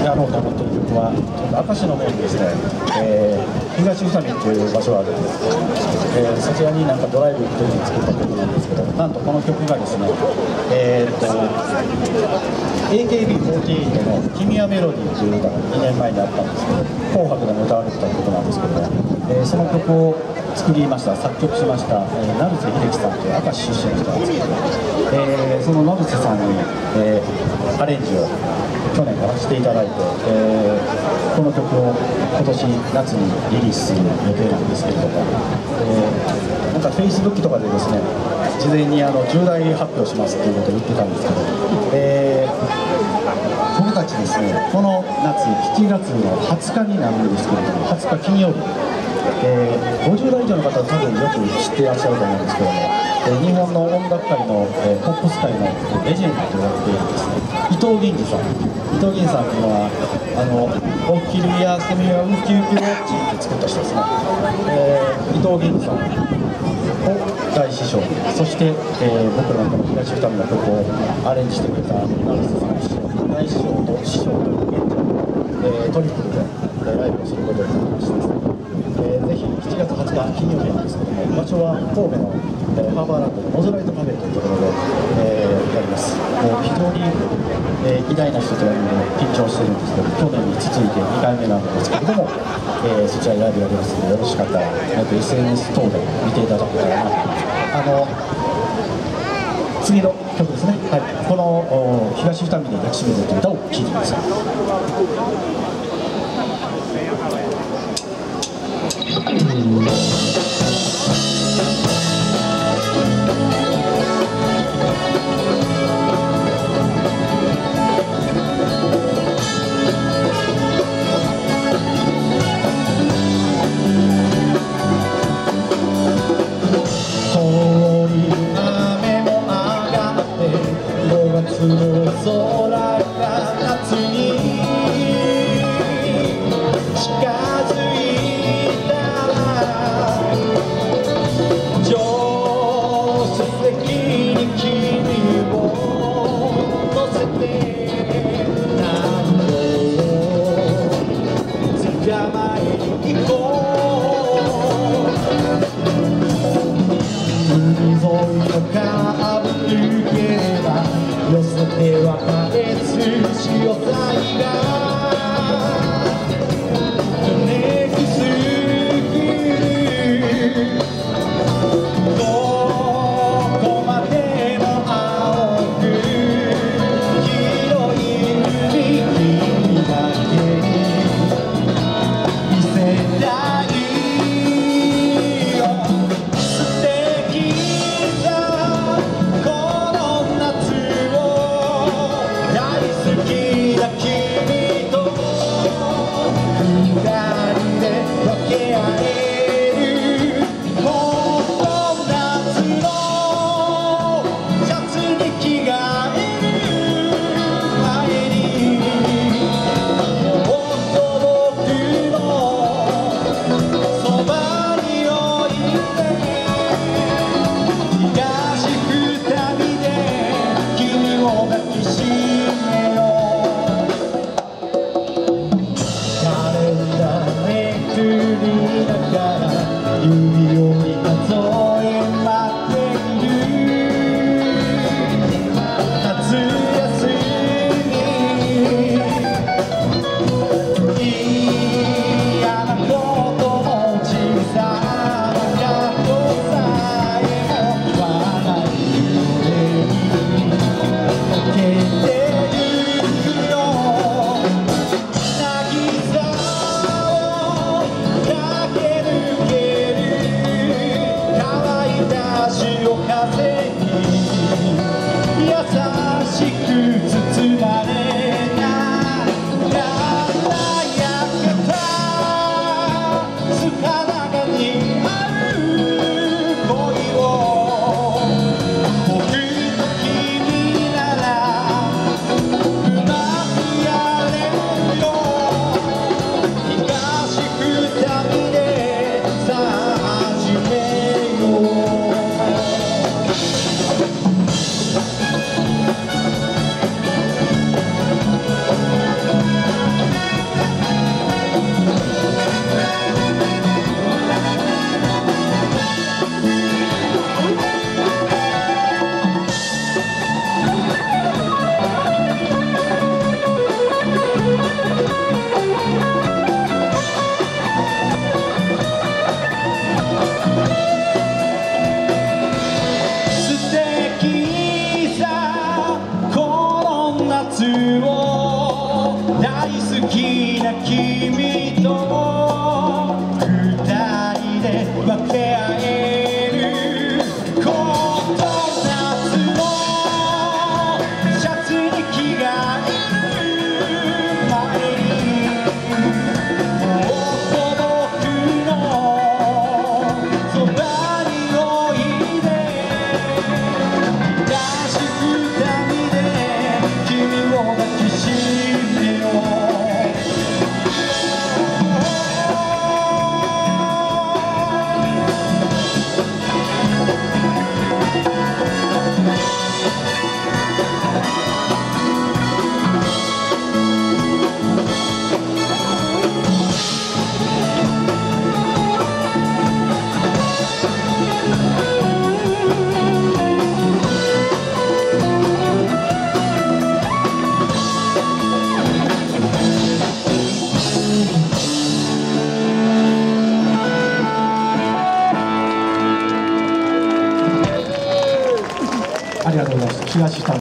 やろうと思っている曲は、明石の方にですね、東宇佐美という場所があるんですけど、そちらになんかドライブ行く時に作った曲なんですけど、なんとこの曲がですね、AKB48 の「君はメロディー」という歌が2年前にあったんですけど、紅白でも歌われてた曲なんですけど、その曲を作りました、作曲しました、成瀬秀樹さんという明石出身の人なんですけど、その成瀬さんに、アレンジを去年からしていただいて、この曲を今年夏にリリースする予定なんですけれども、なんか Facebook とかでですね、事前に重大発表しますっていうことを言ってたんですけど、僕たちですね、この夏7月の20日になるんですけれども、20日金曜日、50代以上の方は多分よく知っていらっしゃると思うんですけども、日本の音楽界の、ポップス界のレジェンドと言われているですね、伊藤銀次さん。伊藤銀次さんというのはおきるやセミはウキウキウォッチって作った人ですね、伊藤銀次さんを大師匠、そして、僕らのこの東宇多美の曲をアレンジしてくれた成瀬さんの師匠、大師匠と師匠という現状、トリプルで、ライブをすることになりましてですね、ぜひ7月20日金曜日なんですけども、場所は神戸の、ハーバーランドのモズライトカフェというところで、やります。もう非常に、偉大な人とやるので緊張してるんですけど、去年に続いて2回目なんですけれども、そちらでライブやりますので、よろしかったら、SNS 等で見ていただけたらなと。次の曲ですね、はい、この東宇多美で抱きしめてという歌を聴いてください。夏の空が夏に近づいたら大好きな君と二人で分け合えるこの夏のシャツに着替える前にもっと僕のそばにおいで優しく二人で君を抱きしめようありがとうございます。東田